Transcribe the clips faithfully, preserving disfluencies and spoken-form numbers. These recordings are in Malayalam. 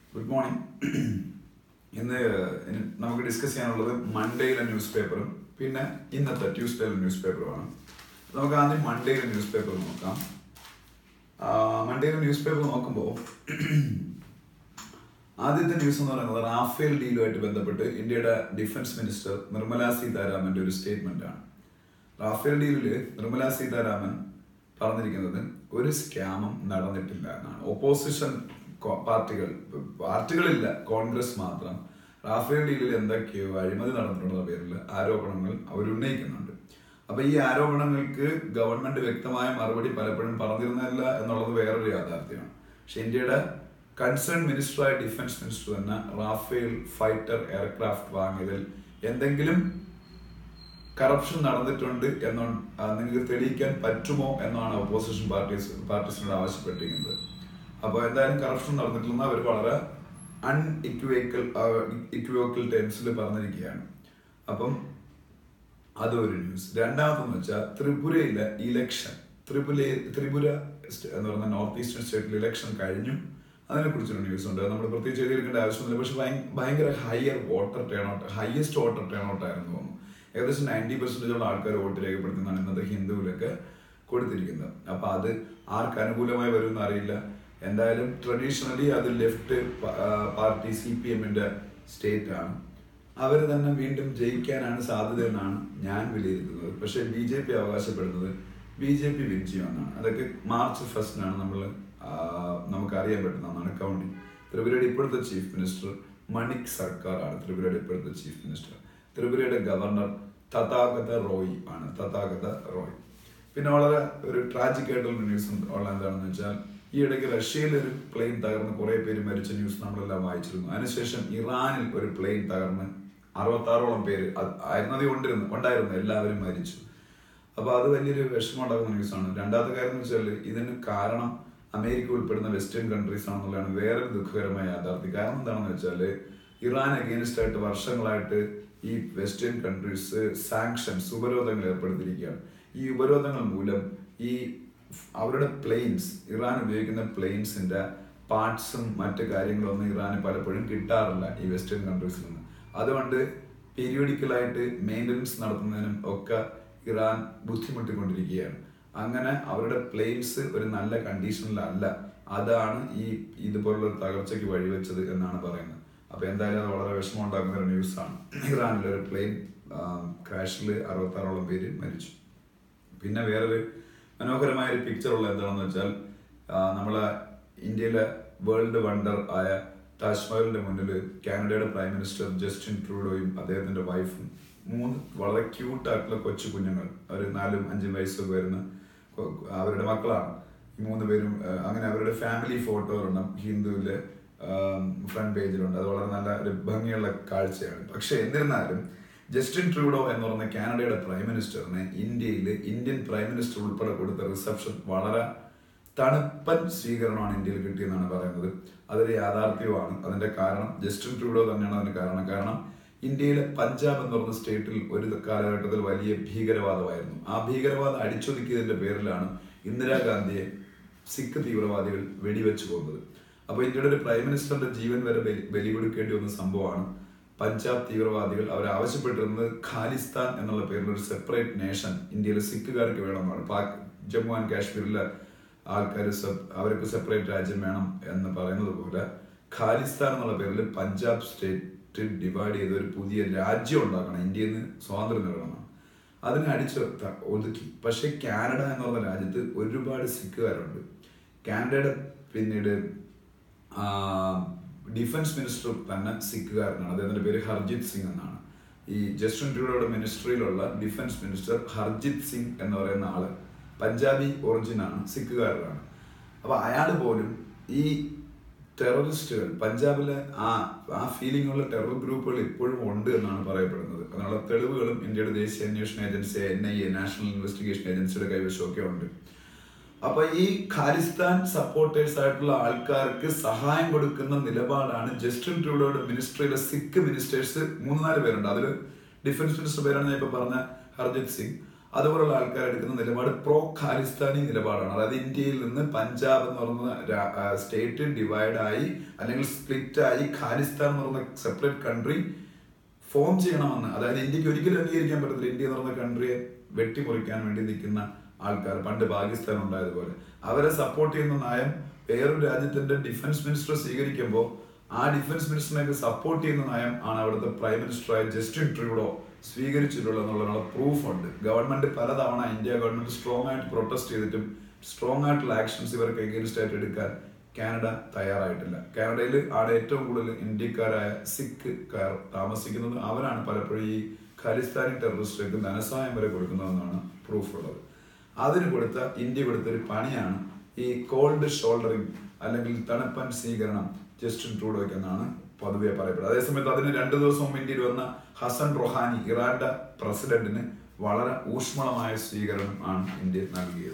Good morning. ഇന്ന് നമുക്ക് ഡിസ്കസ് ചെയ്യാനുള്ളത് മൺഡേയിലെ ന്യൂസ് പേപ്പറും പിന്നെ ഇന്നത്തെ ട്യൂസ്ഡേയിലെ ന്യൂസ് പേപ്പറുമാണ്. നമുക്ക് ആദ്യം മൺഡേയിലെ ന്യൂസ് പേപ്പർ നോക്കാം. മൺഡേയിലെ ന്യൂസ് പേപ്പർ നോക്കുമ്പോൾ ആദ്യത്തെ ന്യൂസ് എന്ന് പറയുന്നത് റാഫേൽ ഡീലുമായിട്ട് ബന്ധപ്പെട്ട് ഇന്ത്യയുടെ ഡിഫൻസ് മിനിസ്റ്റർ നിർമ്മല സീതാരാമന്റെ ഒരു സ്റ്റേറ്റ്മെന്റ് ആണ്. റാഫേൽ ഡീലില് നിർമ്മല സീതാരാമൻ പറഞ്ഞിരിക്കുന്നത് ഒരു സ്കാമും നടന്നിട്ടില്ല എന്നാണ്. ഓപ്പോസിഷൻ പാർട്ടികൾ പാർട്ടികളില്ല കോൺഗ്രസ് മാത്രം റാഫേൽ ഡീലിൽ എന്തൊക്കെയോ അഴിമതി നടന്നിട്ടുള്ള പേരിൽ ആരോപണങ്ങൾ അവർ ഉന്നയിക്കുന്നുണ്ട്. അപ്പൊ ഈ ആരോപണങ്ങൾക്ക് ഗവൺമെന്റ് വ്യക്തമായ മറുപടി പലപ്പോഴും പറഞ്ഞിരുന്നില്ല എന്നുള്ളത് വേറൊരു യാഥാർത്ഥ്യമാണ്. പക്ഷെ ഇന്ത്യയുടെ കൺസേൺ മിനിസ്റ്ററായ ഡിഫൻസ് മിനിസ്റ്റർ തന്നെ റാഫേൽ ഫൈറ്റർ എയർക്രാഫ്റ്റ് വാങ്ങിയതിൽ എന്തെങ്കിലും കറപ്ഷൻ നടന്നിട്ടുണ്ട് എന്നോ നിങ്ങൾക്ക് തെളിയിക്കാൻ പറ്റുമോ എന്നാണ് ഓപ്പോസിഷൻ പാർട്ടീസ് പാർട്ടീസിനോട് ആവശ്യപ്പെട്ടിരിക്കുന്നത്. അപ്പോൾ എന്തായാലും കറപ്ഷൻ നടന്നിട്ടില്ലെന്ന് അവർ വളരെ അൺഇക്വേക്കൽ ഇക്വേക്കൽ ടേംസിൽ പറഞ്ഞിരിക്കുകയാണ്. അപ്പം അതൊരു ന്യൂസ്. രണ്ടാമതെന്ന് വെച്ചാൽ ത്രിപുരയിലെ ഇലക്ഷൻ ത്രിപുര ത്രിപുര എന്ന് പറയുന്ന നോർത്ത് ഈസ്റ്റേൺ സ്റ്റേറ്റിൽ ഇലക്ഷൻ കഴിഞ്ഞു. അതിനെക്കുറിച്ചൊരു ന്യൂസ് ഉണ്ട്. നമ്മൾ പ്രത്യേകിച്ച് എഴുതിയിരിക്കേണ്ട ആവശ്യമൊന്നുമില്ല. പക്ഷെ ഭയങ്കര higher voter turnout highest voter turnout ആയിരുന്നു തോന്നുന്നു. ഏകദേശം നയൻറ്റി പെർസെൻറ്റേജോളം ആൾക്കാർ വോട്ട് രേഖപ്പെടുത്തുന്നതാണ് ഇന്നത്തെ ഹിന്ദുവിലൊക്കെ കൊടുത്തിരിക്കുന്നത്. അപ്പൊ അത് ആർക്ക് അനുകൂലമായി വരുമെന്ന് അറിയില്ല. എന്തായാലും ട്രഡീഷണലി അത് ലെഫ്റ്റ് പാർട്ടി സി പി എമ്മിന്റെ സ്റ്റേറ്റ് ആണ്. അവർ തന്നെ വീണ്ടും ജയിക്കാനാണ് സാധ്യത എന്നാണ് ഞാൻ വിലയിരുത്തുന്നത്. പക്ഷെ ബി ജെ പി അവകാശപ്പെടുന്നത് ബി ജെ പി വിൻ ചെയ്യുമെന്നാണ്. അതൊക്കെ മാർച്ച് ഫസ്റ്റിനാണ് നമ്മൾ നമുക്ക് അറിയാൻ പറ്റുന്നതാണ് കൗണ്ടിങ്. ത്രിപുരയുടെ ഇപ്പോഴത്തെ ചീഫ് മിനിസ്റ്റർ മണിക് സർക്കാർ ആണ്. ത്രിപുരയുടെ ഇപ്പോഴത്തെ ചീഫ് മിനിസ്റ്റർ. ത്രിപുരയുടെ ഗവർണർ തഥാഗത റോയ് ആണ്. തഥാഗത റോയ്. പിന്നെ വളരെ ഒരു ട്രാജിക് ആയിട്ടുള്ള ന്യൂസ് ഉള്ള എന്താണെന്ന് വെച്ചാൽ ഈ ഇടയ്ക്ക് റഷ്യയിൽ ഒരു പ്ലെയിൻ തകർന്ന് കുറെ പേര് മരിച്ച ന്യൂസ് നമ്മളെല്ലാം വായിച്ചിരുന്നു. അതിനുശേഷം ഇറാനിൽ ഒരു പ്ലെയിൻ തകർന്ന് അറുപത്താറോളം പേര് ആയിരുന്നതേ കൊണ്ടിരുന്നു ഉണ്ടായിരുന്നു എല്ലാവരും മരിച്ചു. അപ്പൊ അത് വലിയൊരു വിഷമം ഉണ്ടാകുന്ന ന്യൂസാണ്. രണ്ടാമത്തെ കാര്യം എന്ന് വെച്ചാൽ ഇതിന് കാരണം അമേരിക്ക ഉൾപ്പെടുന്ന വെസ്റ്റേൺ കൺട്രീസ് ആണെന്നുള്ളതാണ് വേറൊരു ദുഃഖകരമായ യാഥാർത്ഥ്യം. കാരണം എന്താണെന്ന് വെച്ചാൽ ഇറാൻ അഗെയിൻസ്റ്റ് ആയിട്ട് വർഷങ്ങളായിട്ട് ഈ വെസ്റ്റേൺ കൺട്രീസ് സാങ്ഷൻസ് ഉപരോധങ്ങൾ ഏർപ്പെടുത്തിയിരിക്കുകയാണ്. ഈ ഉപരോധങ്ങൾ മൂലം ഈ അവരുടെ പ്ലെയിൻസ് ഇറാൻ ഉപയോഗിക്കുന്ന പ്ലെയിൻസിന്റെ പാർട്സും മറ്റു കാര്യങ്ങളൊന്നും ഇറാന് പലപ്പോഴും കിട്ടാറില്ല ഈ വെസ്റ്റേൺ കൺട്രീസിൽ നിന്ന്. അതുകൊണ്ട് പീരിയോഡിക്കലായിട്ട് മെയിൻ്റനൻസ് നടത്തുന്നതിനും ഒക്കെ ഇറാൻ ബുദ്ധിമുട്ടിക്കൊണ്ടിരിക്കുകയാണ്. അങ്ങനെ അവരുടെ പ്ലെയിൻസ് ഒരു നല്ല കണ്ടീഷനിലല്ല. അതാണ് ഈ ഇതുപോലുള്ള തകർച്ചയ്ക്ക് വഴിവെച്ചത് എന്നാണ് പറയുന്നത്. അപ്പൊ എന്തായാലും അത് വളരെ വിഷമം ഉണ്ടാക്കുന്ന ഒരു ന്യൂസാണ്. ഇറാനിലെ ഒരു പ്ലെയിൻ ക്രാഷിൽ അറുപത്താറോളം പേര് മരിച്ചു. പിന്നെ വേറൊരു മനോഹരമായ ഒരു പിക്ചർ ഉള്ള എന്താണെന്ന് വെച്ചാൽ നമ്മളെ ഇന്ത്യയിലെ വേൾഡ് വണ്ടർ ആയ താജ്മഹലിന്റെ മുന്നിൽ കാനഡയുടെ പ്രൈം മിനിസ്റ്റർ ജസ്റ്റിൻ ട്രൂഡോയും അദ്ദേഹത്തിന്റെ വൈഫും മൂന്ന് വളരെ ക്യൂട്ടായിട്ടുള്ള കൊച്ചു കുഞ്ഞുങ്ങൾ ഒരു നാലും അഞ്ചും വയസ്സൊക്കെ വരുന്ന അവരുടെ മക്കളാണ് ഈ മൂന്ന് പേരും. അങ്ങനെ അവരുടെ ഫാമിലി ഫോട്ടോ ഒരെണ്ണം ഹിന്ദുവിലെ ഫ്രണ്ട് പേജിലുണ്ട്. അത് വളരെ നല്ല ഒരു ഭംഗിയുള്ള കാഴ്ചയാണ്. പക്ഷെ എന്നിരുന്നാലും ജസ്റ്റിൻ ട്രൂഡോ എന്ന് പറയുന്ന കാനഡയുടെ പ്രൈം മിനിസ്റ്ററിന് ഇന്ത്യയിൽ ഇന്ത്യൻ പ്രൈം മിനിസ്റ്റർ ഉൾപ്പെടെ കൊടുത്ത റിസപ്ഷൻ വളരെ തണുപ്പൻ സ്വീകരണമാണ് ഇന്ത്യയിൽ കിട്ടിയെന്നാണ് പറയുന്നത്. അതൊരു യാഥാർത്ഥ്യമാണ്. അതിന്റെ കാരണം ജസ്റ്റിൻ ട്രൂഡോ തന്നെയാണ് അതിന് കാരണം. കാരണം ഇന്ത്യയിലെ പഞ്ചാബ് എന്ന് പറയുന്ന സ്റ്റേറ്റിൽ ഒരു കാലഘട്ടത്തിൽ വലിയ ഭീകരവാദമായിരുന്നു. ആ ഭീകരവാദം അടിച്ചൊതുക്കിയതിന്റെ പേരിലാണ് ഇന്ദിരാഗാന്ധിയെ സിഖ് തീവ്രവാദികൾ വെടിവെച്ചു പോകുന്നത്. അപ്പൊ ഇന്ത്യയുടെ ഒരു പ്രൈം മിനിസ്റ്ററിന്റെ ജീവൻ വരെ ബലി കൊടുക്കേണ്ടി വന്ന സംഭവമാണ്. പഞ്ചാബ് തീവ്രവാദികൾ അവർ ആവശ്യപ്പെട്ടിരുന്നത് ഖാലിസ്ഥാൻ എന്നുള്ള പേരിൽ ഒരു സെപ്പറേറ്റ് നേഷൻ ഇന്ത്യയിലെ സിഖുകാർക്ക് വേണമെന്നാണ്. പാക് ജമ്മു ആൻഡ് കാശ്മീരിലെ ആൾക്കാർ അവർക്ക് സെപ്പറേറ്റ് രാജ്യം വേണം എന്ന് പറയുന്നത് പോലെ ഖാലിസ്ഥാൻ എന്നുള്ള പേരിൽ പഞ്ചാബ് സ്റ്റേറ്റ് ഡിവൈഡ് ചെയ്ത് ഒരു പുതിയ രാജ്യം ഉണ്ടാക്കണം, ഇന്ത്യയിൽ നിന്ന് സ്വാതന്ത്ര്യം നേടണം. അതിനെ അടിച്ചു ഒതുക്കി. പക്ഷെ കാനഡ എന്ന് പറഞ്ഞ രാജ്യത്ത് ഒരുപാട് സിഖുകാരുണ്ട്. കാനഡയുടെ പിന്നീട് ഡിഫൻസ് മിനിസ്റ്റർ തന്നെ സിഖുകാരനാണ്. അദ്ദേഹത്തിന്റെ പേര് ഹർജിത് സിംഗ് എന്നാണ്. ഈ ജസ്റ്റിൻ ട്രൂഡോയുടെ മിനിസ്ട്രിയിലുള്ള ഡിഫൻസ് മിനിസ്റ്റർ ഹർജിത് സിംഗ് എന്ന് പറയുന്ന ആള് പഞ്ചാബി ഒറിജിനാണ്, സിഖുകാരനാണ്. അപ്പൊ അയാൾ പോലും ഈ ടെററിസ്റ്റുകൾ പഞ്ചാബിലെ ആ ആ ഫീലിംഗ് ഉള്ള ടെറർ ഗ്രൂപ്പുകൾ ഇപ്പോഴും ഉണ്ട് എന്നാണ് പറയപ്പെടുന്നത്. അതിനുള്ള തെളിവുകളും ഇന്ത്യയുടെ ദേശീയ അന്വേഷണ agency N I A national investigation ഏജൻസിയുടെ കൈവശമൊക്കെ ഉണ്ട്. അപ്പൊ ഈ ഖാലിസ്ഥാൻ സപ്പോർട്ടേഴ്സ് ആയിട്ടുള്ള ആൾക്കാർക്ക് സഹായം കൊടുക്കുന്ന നിലപാടാണ് ജസ്റ്റിൻ ട്രൂഡോയുടെ മിനിസ്ട്രിയിലെ സിഖ് മിനിസ്റ്റേഴ്സ് മൂന്ന് നാല് പേരുണ്ട്. അതിൽ ഡിഫൻസ് മിനിസ്റ്റർ പേരാണ് ഞാൻ ഇപ്പൊ പറഞ്ഞ ഹർജിത് സിംഗ്. അതുപോലുള്ള ആൾക്കാർ എടുക്കുന്ന നിലപാട് പ്രോ ഖാലിസ്ഥാനി നിലപാടാണ്. അതായത് ഇന്ത്യയിൽ നിന്ന് പഞ്ചാബ് എന്ന് പറയുന്ന സ്റ്റേറ്റ് ഡിവൈഡായി അല്ലെങ്കിൽ സ്പ്ലിറ്റ് ആയി ഖാലിസ്ഥാൻ എന്ന് പറയുന്ന സെപ്പറേറ്റ് കൺട്രി ഫോം ചെയ്യണമെന്ന്, അതായത് ഇന്ത്യക്ക് ഒരിക്കലും അംഗീകരിക്കാൻ പറ്റത്തില്ല ഇന്ത്യ എന്ന് പറയുന്ന കൺട്രിയെ വെട്ടിമുറിക്കാൻ വേണ്ടി നിൽക്കുന്ന ആൾക്കാർ, പണ്ട് പാകിസ്ഥാൻ ഉണ്ടായതുപോലെ അവരെ സപ്പോർട്ട് ചെയ്യുന്ന നയം വേറൊരു രാജ്യത്തിന്റെ ഡിഫൻസ് മിനിസ്റ്റർ സ്വീകരിക്കുമ്പോൾ ആ ഡിഫൻസ് മിനിസ്റ്ററിനെ സപ്പോർട്ട് ചെയ്യുന്ന നയം ആണ് അവിടുത്തെ പ്രൈം മിനിസ്റ്ററായ ജസ്റ്റിൻ ട്രൂഡോ സ്വീകരിച്ചിട്ടുള്ളത് എന്നുള്ളതിനുള്ള പ്രൂഫ് ഉണ്ട്. ഗവൺമെന്റ് പലതവണ ഇന്ത്യ ഗവൺമെന്റ് സ്ട്രോങ് ആയിട്ട് പ്രൊട്ടസ്റ്റ് ചെയ്തിട്ടും സ്ട്രോങ് ആയിട്ടുള്ള ആക്ഷൻസ് ഇവർക്ക് എഗെയിൻസ്റ്റ് ആയിട്ട് എടുക്കാൻ കാനഡ തയ്യാറായിട്ടില്ല. കാനഡയിൽ ആണ് ഏറ്റവും കൂടുതൽ ഇന്ത്യക്കാരായ സിഖ് താമസിക്കുന്നത്. അവരാണ് പലപ്പോഴും ഈ ഖാലിസ്ഥാനി ടെററിസ്റ്റുകൾക്ക് ധനസഹായം വരെ കൊടുക്കുന്നതെന്നാണ് പ്രൂഫ് ഉള്ളത്. അതിന് കൊടുത്ത ഇന്ത്യ കൊടുത്തൊരു പണിയാണ് ഈ കോൾഡ് ഷോൾഡറിങ് അല്ലെങ്കിൽ തണുപ്പൻ സ്വീകരണം ജസ്റ്റിൻ ട്രൂഡോയ്ക്ക് എന്നാണ് പൊതുവെ പറയപ്പെടുന്നത്. അതേസമയത്ത് അതിന് രണ്ടു ദിവസം മുമ്പ് ഇന്ത്യയിൽ വന്ന ഹസൻ റൊഹാനി, ഇറാന്റെ പ്രസിഡന്റിന് വളരെ ഊഷ്മളമായ സ്വീകരണം ആണ് ഇന്ത്യ നൽകിയത്.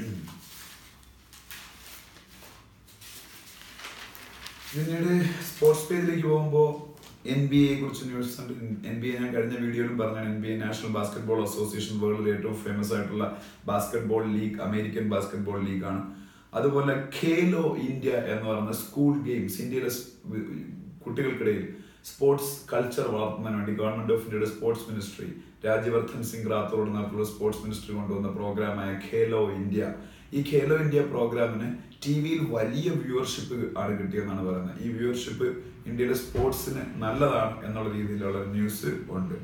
പിന്നീട് സ്പോർട്സ് പേജിലേക്ക് പോകുമ്പോൾ എൻ ബി എയെ കുറിച്ച് ന്യൂസ് ഉണ്ട്. എൻ ബി എ ഞാൻ കഴിഞ്ഞ വീഡിയോയിലും പറഞ്ഞാണ്. N B A national basketball association വേൾഡിലെ ഏറ്റവും ഫേമസ് ആയിട്ടുള്ള ബാസ്കറ്റ്ബോൾ ലീഗ്, അമേരിക്കൻ ബാസ്കറ്റ്ബോൾ ലീഗാണ്. അതുപോലെ ഖേലോ ഇന്ത്യ എന്ന് പറയുന്ന സ്കൂൾ ഗെയിംസ്, ഇന്ത്യയിലെ കുട്ടികൾക്കിടയിൽ സ്പോർട്സ് കൾച്ചർ വളർത്തുന്നതിന് വേണ്ടി ഗവൺമെന്റ് ഓഫ് ഇന്ത്യയുടെ സ്പോർട്സ് മിനിസ്ട്രി രാജ്യവർദ്ധൻ സിംഗ് റാത്തോഡ് നടത്തുന്ന സ്പോർട്സ് മിനിസ്ട്രി കൊണ്ടുവന്ന പ്രോഗ്രാമായ ഖേലോ ഇന്ത്യ. ഈ ഖേലോ ഇന്ത്യ പ്രോഗ്രാമിന് ടി വിയിൽ വലിയ വ്യൂവർഷിപ്പ് ആണ് കിട്ടിയെന്നാണ് പറയുന്നത്. ഈ വ്യൂവർഷിപ്പ് ഇന്ത്യയിലെ സ്പോർട്സിന് നല്ലതാണ് എന്നുള്ള രീതിയിലുള്ള ന്യൂസ് ഉണ്ട്.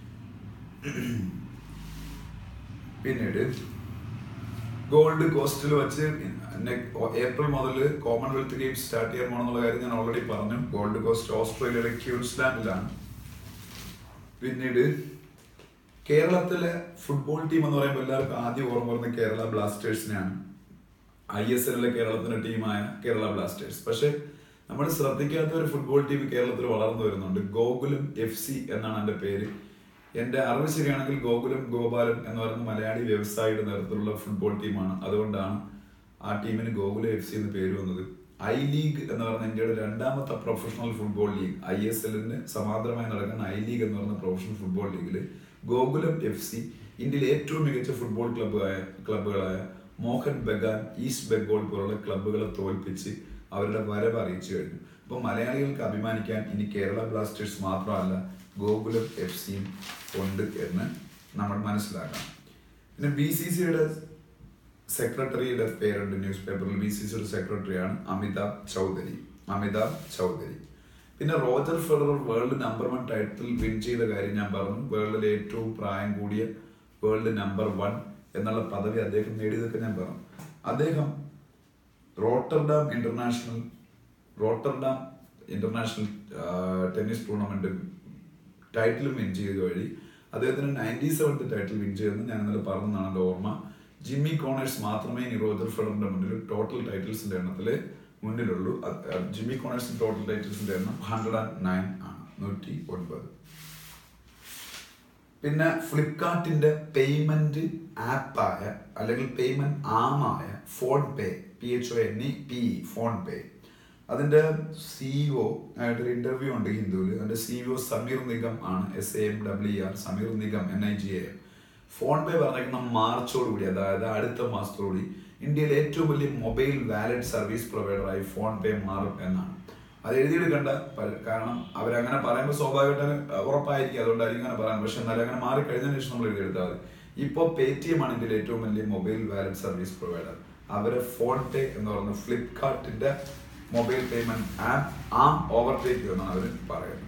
പിന്നീട് ഗോൾഡ് കോസ്റ്റിൽ വെച്ച് ഏപ്രിൽ മുതൽ കോമൺവെൽത്ത് ഗെയിംസ് സ്റ്റാർട്ട് ചെയ്യാൻ പോകണമെന്നുള്ള കാര്യം ഞാൻ ഓൾറെഡി പറഞ്ഞു. ഗോൾഡ് കോസ്റ്റ് ഓസ്ട്രേലിയയിലെ ക്യൂൻസ്ലാൻഡിലാണ്. പിന്നീട് കേരളത്തിലെ ഫുട്ബോൾ ടീം എന്ന് പറയുമ്പോൾ എല്ലാവർക്കും ആദ്യം ഓർമ്മ വരുന്നത് കേരള ബ്ലാസ്റ്റേഴ്സിനെയാണ്. ഐ എസ് എല്ലിലെ കേരളത്തിന്റെ ടീമായ കേരള ബ്ലാസ്റ്റേഴ്സ്. പക്ഷെ നമ്മൾ ശ്രദ്ധിക്കാത്ത ഒരു ഫുട്ബോൾ ടീം കേരളത്തിൽ വളർന്നു വരുന്നുണ്ട്. ഗോകുലം എഫ് സി എന്നാണ് എൻ്റെ പേര്. എൻ്റെ അറിവ് ശരിയാണെങ്കിൽ ഗോകുലം ഗോപാലൻ എന്ന് പറയുന്ന മലയാളി വ്യവസായിയുടെ നേതൃത്വത്തിലുള്ള ഫുട്ബോൾ ടീമാണ്. അതുകൊണ്ടാണ് ആ ടീമിന് ഗോകുലം എഫ് സി എന്ന് പേര് വന്നത്. ഐ ലീഗ് എന്ന് പറയുന്ന ഇന്ത്യയുടെ രണ്ടാമത്തെ professional football league, I S എല്ലിന് സമാന്തരമായി നടക്കുന്ന ഐ ലീഗ് എന്ന് പറയുന്ന പ്രൊഫഷണൽ ഫുട്ബോൾ ലീഗിൽ ഗോകുലം എഫ് സി ഇന്ത്യയിലെ ഏറ്റവും മികച്ച ഫുട്ബോൾ ക്ലബ്ബായ ക്ലബ്ബുകളായ മോഹൻ ബഗാൻ, ഈസ്റ്റ് ബംഗാൾ പോലുള്ള ക്ലബ്ബുകളെ തോൽപ്പിച്ച് അവരുടെ വരവ് അറിയിച്ചു കഴിഞ്ഞു. അപ്പൊ മലയാളികൾക്ക് അഭിമാനിക്കാൻ ഇനി കേരള ബ്ലാസ്റ്റേഴ്സ് മാത്രമല്ല ഗോകുലം എഫ് സിയും ഉണ്ട് എന്ന് നമ്മൾ മനസ്സിലാക്കണം. പിന്നെ ബി സി സിയുടെ സെക്രട്ടറിയുടെ പേരുണ്ട് ന്യൂസ് പേപ്പറിൽ. ബി സി സിയുടെ സെക്രട്ടറിയാണ് അമിതാഭ് ചൗധരി. അമിതാഭ് ചൗധരി പിന്നെ Roger Federer world number one title win ചെയ്ത കാര്യം ഞാൻ പറഞ്ഞു. വേൾഡിലെ ഏറ്റവും പ്രായം കൂടിയ വേൾഡ് നമ്പർ വൺ എന്നുള്ള പദവി അദ്ദേഹം നേടിയതൊക്കെ ഞാൻ പറഞ്ഞു. അദ്ദേഹം Rotterdam international Rotterdam international tennis tournament title win ചെയ്ത വഴി അദ്ദേഹത്തിന് നയൻറ്റി സെവൻത്ത് ടൈറ്റിൽ വിൻ ചെയ്തെന്ന് ഞാൻ ഇന്നലെ പറഞ്ഞതാണല്ലോ ഓർമ്മ. ജിമ്മി കോണേഴ്സ് മാത്രമേ ഇനി റോജർ ഫെഡറിന്റെ മുന്നിൽ ടോട്ടൽ ടൈറ്റിൽസിന്റെ എണ്ണത്തില് മുന്നിലുള്ളൂ. ജിമ്മി കോണേഴ്സിന്റെ ടോട്ടൽ ടൈറ്റിൽസിന്റെ എണ്ണം ഹൺഡ്രഡ് ആൻഡ് നയൻ ആണ്, നൂറ്റി ഒൻപത്. പിന്നെ ഫ്ലിപ്കാർട്ടിന്റെ പേയ്മെന്റ് ആപ്പായ അല്ലെങ്കിൽ പേയ്മെന്റ് ആമായ PhonePe, P H O N E P PhonePe, അതിന്റെ സിഇഒ ആയിട്ടൊരു ഇന്റർവ്യൂ ഉണ്ട് ഹിന്ദുവിൽ. അതിന്റെ സിഇഒ സമീർ നിഗം ആണ്, S A M W R, Sameer Nigam N I G A. PhonePe പറഞ്ഞിരിക്കുന്ന മാർച്ചോടുകൂടി, അതായത് അടുത്ത മാസത്തോടുകൂടി ഇന്ത്യയിലെ ഏറ്റവും വലിയ മൊബൈൽ വാലറ്റ് സർവീസ് പ്രൊവൈഡറായി ഫോൺ പേ മാറും എന്നാണ്. അത് എഴുതിയെടുക്കേണ്ട, കാരണം അവരങ്ങനെ പറയുമ്പോൾ സ്വാഭാവികമായിട്ട് ഉറപ്പായിരിക്കും, അതുകൊണ്ടായിരിക്കും അങ്ങനെ പറയാൻ. പക്ഷെ എന്നാലും അങ്ങനെ മാറിക്കഴിഞ്ഞതിന് ശേഷം നമ്മൾ എഴുതിയെടുത്താൽ മതി. ഇപ്പോൾ പേ ടി എം ആണ് ഇന്ത്യയിലെ ഏറ്റവും വലിയ മൊബൈൽ വാലറ്റ് സർവീസ് പ്രൊവൈഡർ. അവരെ ഫോൺ പേ എന്ന് പറയുന്ന ഫ്ലിപ്കാർട്ടിന്റെ mobile payment app arm overtake ചെയ്യുമെന്നാണ് അവർ പറയുന്നത്.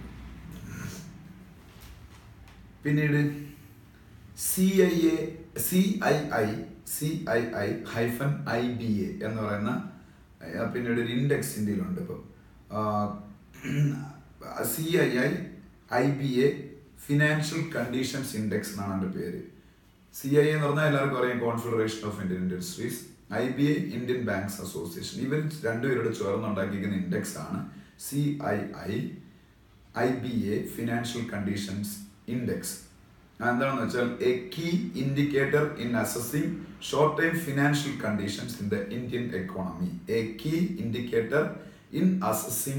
പിന്നീട് C I A C I I C I I hyphen I B A എന്ന് പറയുന്ന പിന്നീട് ഒരു ഇൻഡെക്സ് ഇന്ത്യയിലുണ്ട്. ഇപ്പം C I I I B A financial conditions index എന്നാണ് എൻ്റെ പേര്. സി ഐ എന്ന് പറഞ്ഞാൽ എല്ലാവർക്കും അറിയാം confederation of Indian industries, I B A Indian banks association. ഇവർ രണ്ടുപേരോട് ചേർന്നുണ്ടാക്കിയിരിക്കുന്ന ഇൻഡെക്സ് ആണ് C I I I B A financial conditions index. എന്താണെന്ന് വെച്ചാൽ a key indicator in assessing short time financial conditions in the Indian economy. A key indicator in assessing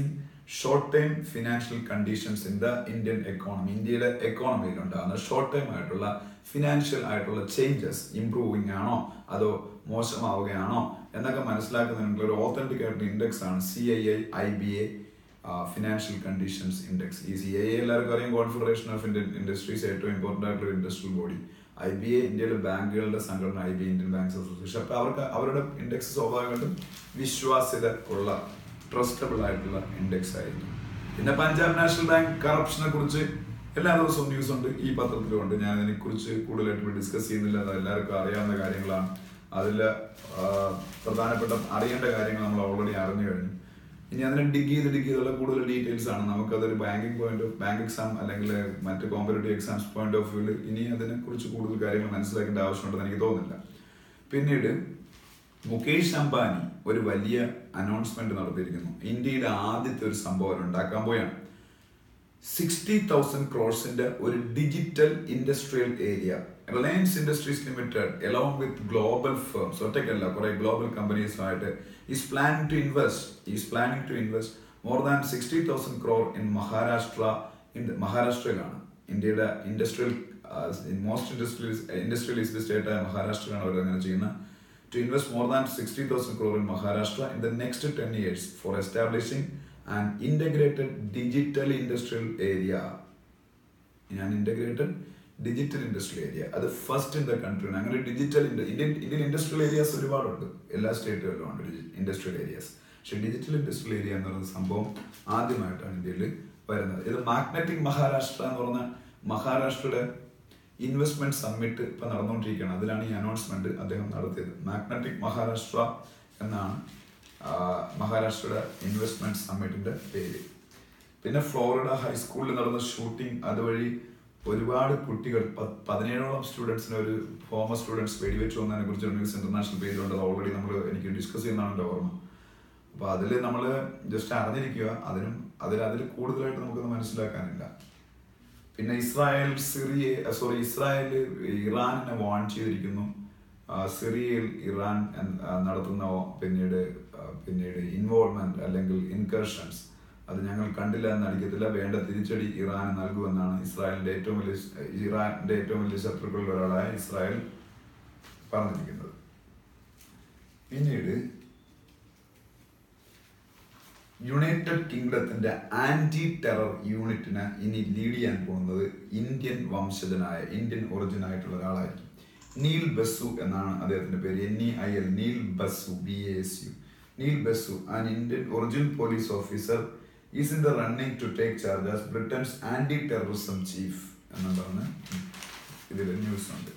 short time financial conditions in the Indian economy. ഇന്ത്യയുടെ എക്കോണമിയിൽ ഉണ്ടാകുന്ന ഷോർട്ട് ടൈം ആയിട്ടുള്ള ഫിനാൻഷ്യൽ ആയിട്ടുള്ള ചേഞ്ചസ് ഇംപ്രൂവിങ് ആണോ അതോ മോശമാവുകയാണോ എന്നൊക്കെ മനസ്സിലാക്കുന്നതിനുള്ള ഒരു ഓത്തന്റിക് ആയിട്ടുള്ള ഇൻഡെക്സ് ആണ് C I I I B A financial conditions index. ഈ സി ഐ ഐ എല്ലാവർക്കും അറിയാം, കോൺഫെഡറേഷൻ ഓഫ് ഇന്ത്യൻ ഇൻഡസ്ട്രീസ് ഏറ്റവും ഇമ്പോർട്ടൻ്റ് ആയിട്ടുള്ള industrial body. I B A ഇന്ത്യയിലെ ബാങ്കുകളുടെ സംഘടന, I B A Indian banks association. അപ്പോൾ അവർക്ക് അവരുടെ ഇൻഡെക്സ് സ്വാഭാവികമായിട്ടും വിശ്വാസ്യത ഉള്ള ട്രസ്റ്റബിൾ ആയിട്ടുള്ള ഇൻഡെക്സ് ആയിരിക്കും. പിന്നെ പഞ്ചാബ് നാഷണൽ ബാങ്ക് കറപ്ഷനെ കുറിച്ച് എല്ലാ ദിവസവും ന്യൂസ് ഉണ്ട്, ഈ പത്രത്തിലുണ്ട്. ഞാൻ അതിനെക്കുറിച്ച് കൂടുതലായിട്ട് ഡിസ്കസ് ചെയ്യുന്നില്ല, അത് എല്ലാവർക്കും അറിയാവുന്ന കാര്യങ്ങളാണ്. അതിൽ പ്രധാനപ്പെട്ട അറിയേണ്ട കാര്യങ്ങൾ നമ്മൾ ഓൾറെഡി അറിഞ്ഞു കഴിഞ്ഞു. ഇനി അതിനെ ഡിഗ് ചെയ്ത് ഡിഗ് ചെയ്തുള്ള കൂടുതൽ ഡീറ്റെയിൽസ് ആണ്. നമുക്കതൊരു banking point of bank exam അല്ലെങ്കിൽ മറ്റ് കോമ്പറ്റേറ്റീവ് എക്സാംസ് പോയിന്റ് ഓഫ് വ്യൂവിൽ ഇനി അതിനെക്കുറിച്ച് കൂടുതൽ കാര്യങ്ങൾ മനസ്സിലാക്കേണ്ട ആവശ്യമുണ്ടെന്ന് എനിക്ക് തോന്നുന്നില്ല. പിന്നീട് മുകേഷ് അംബാനി ഒരു വലിയ അനൗൺസ്മെന്റ് നടത്തിയിരിക്കുന്നു. ഇന്ത്യയുടെ ആദ്യത്തെ ഒരു സംഭവം ഉണ്ടാക്കാൻ പോയാണ്. സിക്സ്റ്റി തൗസൻഡ് ക്രോഡ്സിന്റെ ഒരു digital industrial area Reliance Industries Limited along with global firms, ഒറ്റയ്ക്കല്ല കുറെ ഗ്ലോബൽ കമ്പനീസുമായിട്ട് is planning to invest is planning to invest more than sixty thousand crore in Maharashtra. In മഹാരാഷ്ട്രയിലാണ് ഇന്ത്യയുടെ industrial most industrial industrialist state ആയ മഹാരാഷ്ട്രയിലാണ് അവർ അങ്ങനെ ചെയ്യുന്നത്. To invest more than sixty thousand crore in Maharashtra in the next ten years for establishing an integrated digital industrial area. In an integrated digital industrial area. That is first in the country. അങ്ങനെ digital Indian Indian industrial areas ഒരുപാടുണ്ട്, എല്ലാ സ്റ്റേറ്റുകളിലും ഉണ്ട് ഇൻഡസ്ട്രിയൽ ഏരിയാസ്. പക്ഷെ ഡിജിറ്റൽ ഇൻഡസ്ട്രിയൽ ഏരിയ എന്ന് പറയുന്ന സംഭവം ആദ്യമായിട്ടാണ് ഇന്ത്യയിൽ വരുന്നത്. ഇത് മാഗ്നറ്റിക് മഹാരാഷ്ട്ര എന്ന് പറഞ്ഞ മഹാരാഷ്ട്രയുടെ ഇൻവെസ്റ്റ്മെന്റ് സമ്മിറ്റ് ഇപ്പൊ നടന്നുകൊണ്ടിരിക്കുകയാണ്. അതിലാണ് ഈ അനൗൺസ്മെന്റ് അദ്ദേഹം നടത്തിയത്. മാഗ്നറ്റിക് മഹാരാഷ്ട്ര എന്നാണ് മഹാരാഷ്ട്രയുടെ ഇൻവെസ്റ്റ്മെന്റ് സമ്മിറ്റിന്റെ പേര്. പിന്നെ ഫ്ലോറിഡ ഹൈസ്കൂളിൽ നടന്ന ഷൂട്ടിംഗ്, അതുവഴി ഒരുപാട് കുട്ടികൾ പതിനേഴോളം സ്റ്റുഡൻസിന് ഒരു ഫോമർ സ്റ്റുഡൻസ് വെടിവെച്ചു വന്നതിനെ കുറിച്ച് ന്യൂസ് ഇന്റർനാഷണൽ പേജിലുണ്ട്. അത് ഓൾറെഡി നമ്മൾ എനിക്ക് ഡിസ്കസ് ചെയ്യുന്നതാണ് എൻ്റെ ഓർമ്മ. അപ്പൊ അതിൽ നമ്മൾ ജസ്റ്റ് അറിഞ്ഞിരിക്കുക, അതിനും അതിൽ അതിൽ കൂടുതലായിട്ട് നമുക്കൊന്നും മനസ്സിലാക്കാനില്ല. പിന്നെ Israel Syria sorry Israel ഇറാനിനെ warn ചെയ്തിരിക്കുന്നു. സിറിയയിൽ ഇറാൻ നടത്തുന്ന പിന്നീട് പിന്നീട് ഇൻവോൾവ്മെന്റ് അല്ലെങ്കിൽ ഇൻകർഷൻസ് അത് ഞങ്ങൾ കണ്ടില്ല എന്ന് അടിക്കത്തില്ല, വേണ്ട തിരിച്ചടി ഇറാൻ നൽകുമെന്നാണ് ഇസ്രായേലിന്റെ ഏറ്റവും വലിയ ഇറാന്റെ ഏറ്റവും വലിയ ശത്രുക്കളിൽ ഒരാളായ ഇസ്രായേൽ പറഞ്ഞിരിക്കുന്നത്. പിന്നീട് യുണൈറ്റഡ് കിങ്ഡത്തിന്റെ ആന്റി ടെറർ യൂണിറ്റിന് ഇനി ലീഡ് ചെയ്യാൻ പോകുന്നത് ഇന്ത്യൻ വംശജനായ ഇന്ത്യൻ ഒറിജിൻ ആയിട്ടുള്ള ഒരാളായിരിക്കും. നീൽ ബസു എന്നാണ് അദ്ദേഹത്തിന്റെ പേര്. N E I L Neil Basu B A S U Neil Basu an Indian origin police officer is in the running to take charge as Britain's anti terrorism chief എന്ന് പറഞ്ഞ് ഇതിൽ ന്യൂസ് ഉണ്ട്.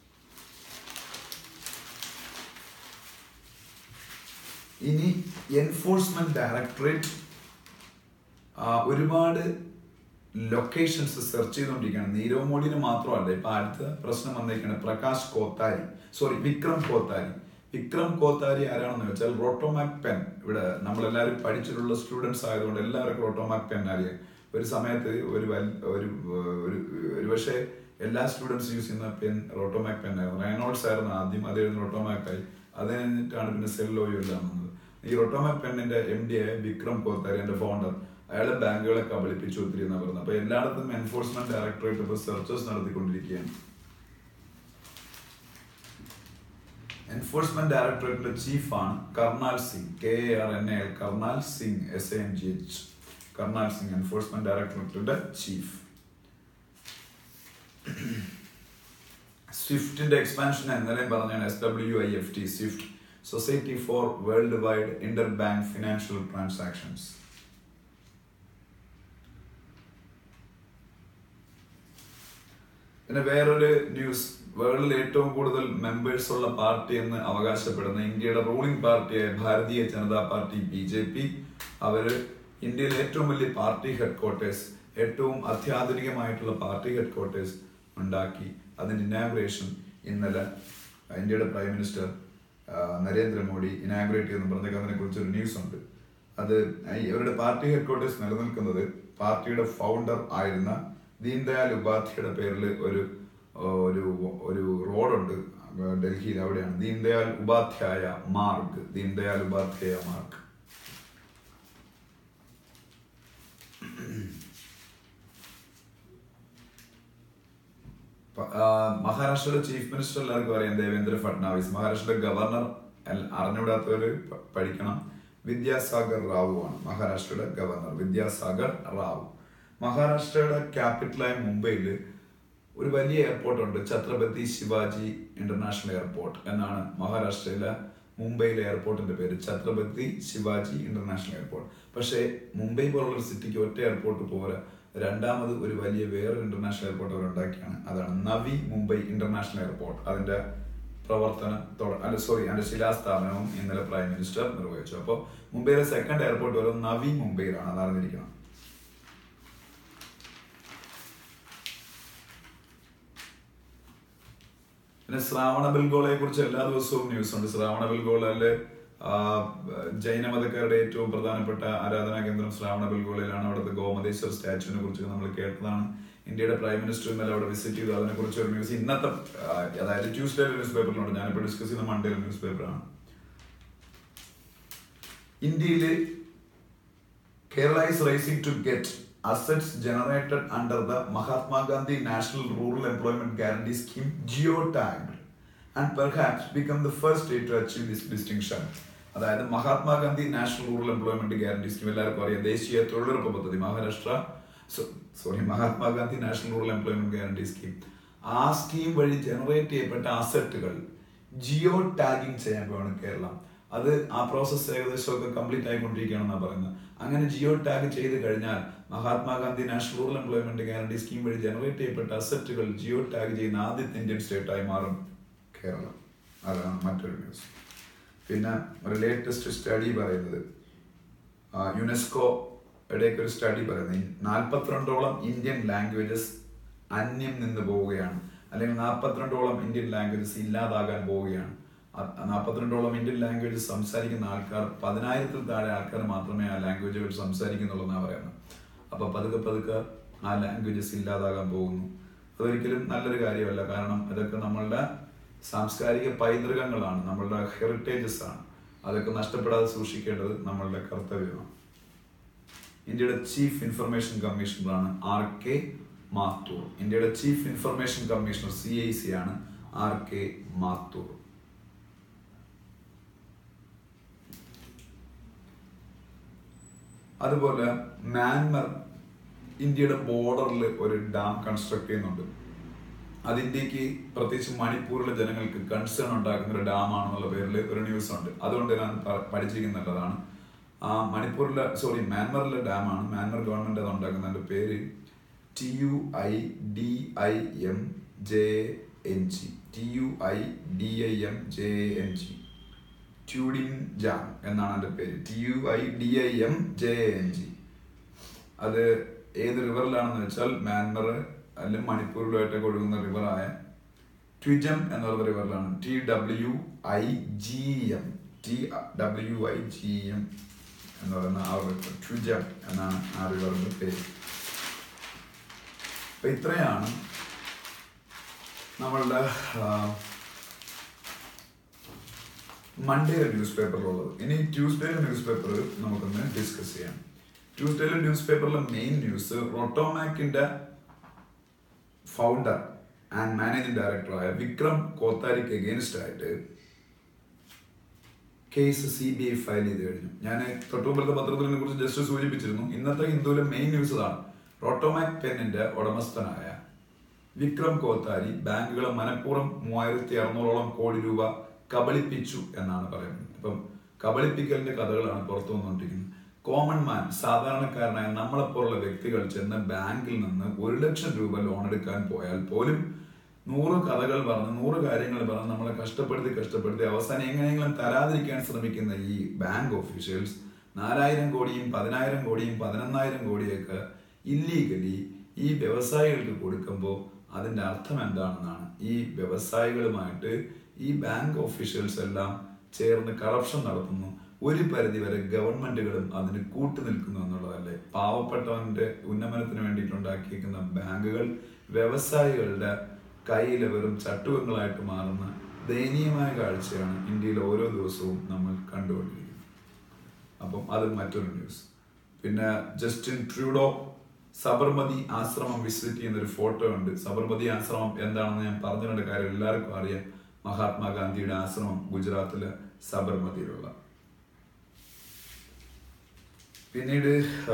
ഇനി എൻഫോഴ്സ്മെന്റ് ഡയറക്ടറേറ്റ് ഒരുപാട് ലൊക്കേഷൻസ് സെർച്ച് ചെയ്തുകൊണ്ടിരിക്കുകയാണ്. നീരവ് മോഡിന് മാത്രമല്ല, ഇപ്പൊ അടുത്ത പ്രശ്നം വന്നിരിക്കുകയാണ്. പ്രകാശ് കോത്താരി സോറി വിക്രം കോത്താരി വിക്രം കോത്താരി ആരാണെന്ന് വെച്ചാൽ റോട്ടോമാക് പെൻ, ഇവിടെ നമ്മളെല്ലാവരും പഠിച്ചിട്ടുള്ള സ്റ്റുഡൻസ് ആയതുകൊണ്ട് എല്ലാവർക്കും റോട്ടോമാക് പെൻ അറിയാം. ഒരു സമയത്ത് ഒരു ഒരു ഒരു പക്ഷേ എല്ലാ സ്റ്റുഡൻസ് യൂസ് ചെയ്യുന്ന പെൻ റോട്ടോമാക് പെൻ ആയിരുന്നു. റെയ്നോൾഡ്സ് ആയിരുന്നു ആദ്യം, അത് കഴിഞ്ഞ് റോട്ടോമാക് ആയി, അത് കഴിഞ്ഞിട്ടാണ് പിന്നെ സെല്ലോയോ എല്ലാം വന്നത്. ഈ റോട്ടോമാക് പെന്നിന്റെ എം ഡി ആയ വിക്രം കോത്താരി എന്റെ ഫൗണ്ടർ, അയാളെ ബാങ്കുകളെ കബളിപ്പിച്ചു ഒത്തിരി എന്നാ പറയുന്നത്. അപ്പൊ എല്ലായിടത്തും എൻഫോഴ്സ്മെന്റ് ഡയറക്ടറേറ്റ് ഇപ്പൊ സെർച്ചേഴ്സ് നടത്തിക്കൊണ്ടിരിക്കുകയാണ്. എൻഫോഴ്സ്മെന്റ് ഡയറക്ടറേറ്റിന്റെ ചീഫാണ് Karnal Singh, K A R N A L Karnal Singh S A N G H Karnal Singh enforcement ഡയറക്ടറേറ്റിന്റെ ചീഫ്. സ്വിഫ്റ്റിന്റെ എക്സ്പാൻഷൻ ഇന്നലെയും പറഞ്ഞാണ്. S W I F T SWIFT society for world wide interbank financial transactions. പിന്നെ വേറൊരു ന്യൂസ്, വേൾഡിൽ ഏറ്റവും കൂടുതൽ മെമ്പേഴ്സ് ഉള്ള പാർട്ടി എന്ന് അവകാശപ്പെടുന്ന ഇന്ത്യയുടെ റൂളിംഗ് പാർട്ടിയായ Bharatiya Janata party B J P, അവര് ഇന്ത്യയിലെ ഏറ്റവും വലിയ പാർട്ടി ഹെഡ്ക്വാർട്ടേഴ്സ്, ഏറ്റവും അത്യാധുനികമായിട്ടുള്ള പാർട്ടി ഹെഡ്ക്വാർട്ടേഴ്സ് ഉണ്ടാക്കി. അതിന്റെ ഇനാഗുറേഷൻ ഇന്നലെ ഇന്ത്യയുടെ പ്രൈം മിനിസ്റ്റർ നരേന്ദ്രമോദി ഇനാഗുറേറ്റ് ചെയ്തെന്ന് പറഞ്ഞേക്ക് അതിനെ കുറിച്ചൊരു ന്യൂസ് ഉണ്ട്. അത് ഇവരുടെ പാർട്ടി ഹെഡ്ക്വാർട്ടേഴ്സ് നിലനിൽക്കുന്നത് പാർട്ടിയുടെ ഫൗണ്ടർ ആയിരുന്ന ദീൻദയാൽ ഉപാധ്യായയുടെ പേരിൽ ഒരു ഒരു ഒരു റോഡുണ്ട് ഡൽഹിയിൽ, അവിടെയാണ് ദീൻദയാൽ ഉപാധ്യായ മാർഗ് ദീൻദയാൽ ഉപാധ്യായ മാർഗ്. മഹാരാഷ്ട്രയുടെ ചീഫ് മിനിസ്റ്റർ എല്ലാവർക്കും അറിയാം, ദേവേന്ദ്ര ഫഡ്നാവിസ്. മഹാരാഷ്ട്രയുടെ ഗവർണർ അറിഞ്ഞുകൂടാത്തവര് പഠിക്കണം, വിദ്യാസാഗർ റാവു ആണ് മഹാരാഷ്ട്രയുടെ ഗവർണർ, വിദ്യാസാഗർ റാവു. മഹാരാഷ്ട്രയുടെ ക്യാപിറ്റലായ മുംബൈയിൽ ഒരു വലിയ എയർപോർട്ട് ഉണ്ട്, ഛത്രപതി ശിവാജി ഇന്റർനാഷണൽ എയർപോർട്ട് എന്നാണ് മഹാരാഷ്ട്രയിലെ മുംബൈയിലെ എയർപോർട്ടിന്റെ പേര്, ഛത്രപതി ശിവാജി ഇന്റർനാഷണൽ എയർപോർട്ട്. പക്ഷേ മുംബൈ പോലുള്ള സിറ്റിക്ക് ഒറ്റ എയർപോർട്ട് പോരാ, രണ്ടാമത് ഒരു വലിയ വേറൊരു ഇന്റർനാഷണൽ എയർപോർട്ട് അവർ ഉണ്ടാക്കിയാണ്. അതാണ് നവി മുംബൈ ഇന്റർനാഷണൽ എയർപോർട്ട്. അതിന്റെ പ്രവർത്തനം അല്ല സോറി അതിന്റെ ശിലാസ്ഥാപനവും ഇന്നലെ പ്രൈം മിനിസ്റ്റർ നിർവഹിച്ചു. അപ്പോൾ മുംബൈയിലെ സെക്കൻഡ് എയർപോർട്ട് വരും നവി മുംബൈയിലാണ്, അത് അറിഞ്ഞിരിക്കണം. പിന്നെ ശ്രാവണ ബെൽഗോളയെ കുറിച്ച് എല്ലാ ദിവസവും ന്യൂസ് ഉണ്ട്. ശ്രാവണ ബെൽഗോളയിലെ ജൈനമതക്കാരുടെ ഏറ്റവും പ്രധാനപ്പെട്ട ആരാധനാ കേന്ദ്രം ശ്രാവണ ബെൽഗോളയിലാണ്. അവിടുത്തെ ഗോമതേശ്വർ സ്റ്റാച്ചുവിനെ കുറിച്ച് നമ്മൾ കേട്ടതാണ്. ഇന്ത്യയുടെ പ്രൈം മിനിസ്റ്റർ ഇന്നലെ അവിടെ വിസിറ്റ് ചെയ്തു. അതിനെ കുറിച്ച് ഒരു ന്യൂസ് ഇന്നത്തെ അതായത് ട്യൂസ്ഡേ ന്യൂസ് പേപ്പറിലുണ്ട്. ഞാനിപ്പോൾ ഡിസ്കസ് ചെയ്യുന്ന മൺഡേയിലെ ന്യൂസ് പേപ്പറാണ്. ഇന്ത്യയിലെ Kerala is racing to get assets generated under the Mahatma Gandhi National Rural Employment Guarantee Scheme geotagged and perhaps become the first state to achieve this distinction. അതായത് Mahatma Gandhi national rural employment guarantee scheme എല്ലാവർക്കും അറിയാം, ദേശീയ തൊഴിലുറപ്പ് പദ്ധതി. Maharashtra sorry Mahatma Gandhi national rural employment guarantee scheme. ആ സ്കീം വഴി ജനറേറ്റ് ചെയ്യപ്പെട്ട അസറ്റുകൾ ജിയോ ടാഗിങ് ചെയ്യാൻ പോവാണ് കേരളം. അത് ആ പ്രോസസ് ഏകദേശം ഒക്കെ കംപ്ലീറ്റ് ആയിക്കൊണ്ടിരിക്കുകയാണെന്നാണ് പറയുന്നത്. അങ്ങനെ ജിയോ ടാഗ് ചെയ്ത് കഴിഞ്ഞാൽ Mahatma Gandhi national rural employment guarantee scheme വഴി ജനറേറ്റ് ചെയ്യപ്പെട്ട അസറ്റുകൾ ജിയോ ടാഗ് ചെയ്യുന്ന ആദ്യത്തെ ഇന്ത്യൻ സ്റ്റേറ്റ് ആയി മാറും കേരളം. അതാണ് മറ്റൊരു ന്യൂസ്. പിന്നെ ഒരു ലേറ്റസ്റ്റ് സ്റ്റഡി പറയുന്നത് യുനെസ്കോയുടെ ഒരു സ്റ്റഡി പറയുന്നത് നാൽപ്പത്തിരണ്ടോളം ഇന്ത്യൻ ലാംഗ്വേജസ് അന്യം നിന്ന് പോവുകയാണ്, അല്ലെങ്കിൽ നാൽപ്പത്തിരണ്ടോളം ഇന്ത്യൻ ലാംഗ്വേജസ് ഇല്ലാതാകാൻ പോവുകയാണ്. നാൽപ്പത്തിരണ്ടോളം ഇന്ത്യൻ ലാംഗ്വേജസ് സംസാരിക്കുന്ന ആൾക്കാർ പതിനായിരത്തിൽ താഴെ ആൾക്കാർ മാത്രമേ ആ ലാംഗ്വേജുകൾ സംസാരിക്കുന്നുള്ളൂ പറയുന്നത്. അപ്പൊ പതുക്കെ പതുക്കെ ആ ലാംഗ്വേജസ് ഇല്ലാതാകാൻ പോകുന്നു. അതൊരിക്കലും നല്ലൊരു കാര്യമല്ല. കാരണം അതൊക്കെ നമ്മളുടെ സാംസ്കാരിക പൈതൃകങ്ങളാണ്, നമ്മളുടെ ഹെറിറ്റേജസ് ആണ്. അതൊക്കെ നഷ്ടപ്പെടാതെ സൂക്ഷിക്കേണ്ടത് നമ്മളുടെ കർത്തവ്യമാണ്. ഇന്ത്യയുടെ ചീഫ് ഇൻഫർമേഷൻ കമ്മീഷണറാണ് ആർ കെ മാത്തൂർ. ഇന്ത്യയുടെ chief information commissioner C I C ആണ് ആർ കെ മാത്തൂർ. അതുപോലെ മ്യാൻമർ ഇന്ത്യയുടെ ബോർഡറിൽ ഒരു ഡാം കൺസ്ട്രക്ട് ചെയ്യുന്നുണ്ട്. അത് ഇന്ത്യക്ക് പ്രത്യേകിച്ച് മണിപ്പൂരിലെ ജനങ്ങൾക്ക് കൺസേൺ ഉണ്ടാക്കുന്ന ഒരു ഡാം ആണെന്നുള്ള പേരിൽ ഒരു ന്യൂസ് ഉണ്ട്. അതുകൊണ്ട് ഞാൻ പഠിച്ചിരിക്കുന്നുള്ളതാണ്. ആ മണിപ്പൂരിലെ സോറി മ്യാൻമറിലെ ഡാമാണ്. മ്യാൻമർ ഗവൺമെന്റ് അത് ഉണ്ടാക്കുന്നതിന്റെ പേര് T U I D I M J N G T U I D I M J N G ട്യൂഡിങ് ജാം എന്നാണ് അതിന്റെ പേര്. T U I D I M J N G. അത് ഏത് റിവറിലാണെന്ന് വെച്ചാൽ മ്യാൻമർ അല്ലെങ്കിൽ മണിപ്പൂരിലുമായിട്ടൊക്കെ ഒഴുകുന്ന റിവറായ ട്വിജം എന്നുള്ള റിവറിലാണ്. T W I G M T W I G M എന്ന് പറയുന്ന ആ റിവർ ട്വിജം എന്നാണ് ആ റിവറിന്റെ പേര്. അപ്പൊ ഇത്രയാണ് നമ്മളുടെ മൺഡേയിലെ ന്യൂസ് പേപ്പറിലുള്ളത്. ഇനി ട്യൂസ്ഡേയിലെ ന്യൂസ് പേപ്പർ നമുക്കൊന്ന് ഡിസ്കസ് ചെയ്യാം. ട്യൂസ്ഡേയിലെ ന്യൂസ് പേപ്പറിലെ മെയിൻ ന്യൂസ് റോട്ടോമാക്കിന്റെ ഫൗണ്ടർ ആൻഡ് മാനേജിംഗ് ഡയറക്ടറായ വിക്രം കോത്താരിക്ക് അഗേൻസ്റ്റ് ആയിട്ട് case C B I file ചെയ്ത് കഴിഞ്ഞു. ഞാൻ തൊട്ടുമുമ്പത്തെ പത്രത്തിനെ കുറിച്ച് ജസ്റ്റ് സൂചിപ്പിച്ചിരുന്നു. ഇന്നത്തെ ഹിന്ദുവിലെ മെയിൻ ന്യൂസ് ഇതാണ്. റോട്ടോമാക് പെന്നിന്റെ ഉടമസ്ഥനായ വിക്രം കോത്താരി ബാങ്കുകളെ മനഃപൂർവ്വം മൂവായിരത്തി അറുന്നൂറോളം കോടി രൂപ കബളിപ്പിച്ചു എന്നാണ് പറയുന്നത്. ഇപ്പം കബളിപ്പിക്കലിന്റെ കഥകളാണ് പുറത്തു വന്നുകൊണ്ടിരിക്കുന്നത്. കോമൺ മാൻ, സാധാരണക്കാരനായ നമ്മളെപ്പോലുള്ള വ്യക്തികൾ ചെന്ന് ബാങ്കിൽ നിന്ന് ഒരു ലക്ഷം രൂപ ലോൺ എടുക്കാൻ പോയാൽ പോലും നൂറ് കഥകൾ പറഞ്ഞ് നൂറ് കാര്യങ്ങൾ പറഞ്ഞ് നമ്മളെ കഷ്ടപ്പെടുത്തി കഷ്ടപ്പെടുത്തി അവസാനം എങ്ങനെയെങ്കിലും തരാതിരിക്കാൻ ശ്രമിക്കുന്ന ഈ ബാങ്ക് ഓഫീഷ്യൽസ് നാലായിരം കോടിയും പതിനായിരം കോടിയും പതിനൊന്നായിരം കോടിയൊക്കെ ഇല്ലീഗലി ഈ വ്യവസായികൾക്ക് കൊടുക്കുമ്പോൾ അതിന്റെ അർത്ഥം എന്താണെന്നാണ്. ഈ വ്യവസായികളുമായിട്ട് ഈ ബാങ്ക് ഓഫീഷ്യൽസ് എല്ലാം ചേർന്ന് കറപ്ഷൻ നടത്തുന്നു. ഒരു പരിധിവരെ ഗവൺമെന്റുകളും അതിന് കൂട്ടു നിൽക്കുന്നു എന്നുള്ളതല്ലേ. പാവപ്പെട്ടവന്റെ ഉന്നമനത്തിന് വേണ്ടിയിട്ടുണ്ടാക്കിയിരിക്കുന്ന ബാങ്കുകൾ വ്യവസായികളുടെ കയ്യിലെ വെറും ചട്ടുകങ്ങളായിട്ട് മാറുന്ന ദയനീയമായ കാഴ്ചയാണ് ഇന്ത്യയിൽ ഓരോ ദിവസവും നമ്മൾ കണ്ടുകൊണ്ടിരിക്കുന്നത്. അപ്പം അത് മറ്റൊരു ന്യൂസ്. പിന്നെ ജസ്റ്റിൻ ട്രൂഡോ സബർമതി ആശ്രമം വിസിറ്റ് ചെയ്യുന്ന ഒരു ഫോട്ടോ ഉണ്ട്. സബർമതി ആശ്രമം എന്താണെന്ന് ഞാൻ പറഞ്ഞിട്ടുണ്ട്, കാര്യം എല്ലാവർക്കും അറിയാം. മഹാത്മാഗാന്ധിയുടെ ആശ്രമം ഗുജറാത്തിലെ സബർമതിയിലുള്ള. പിന്നീട്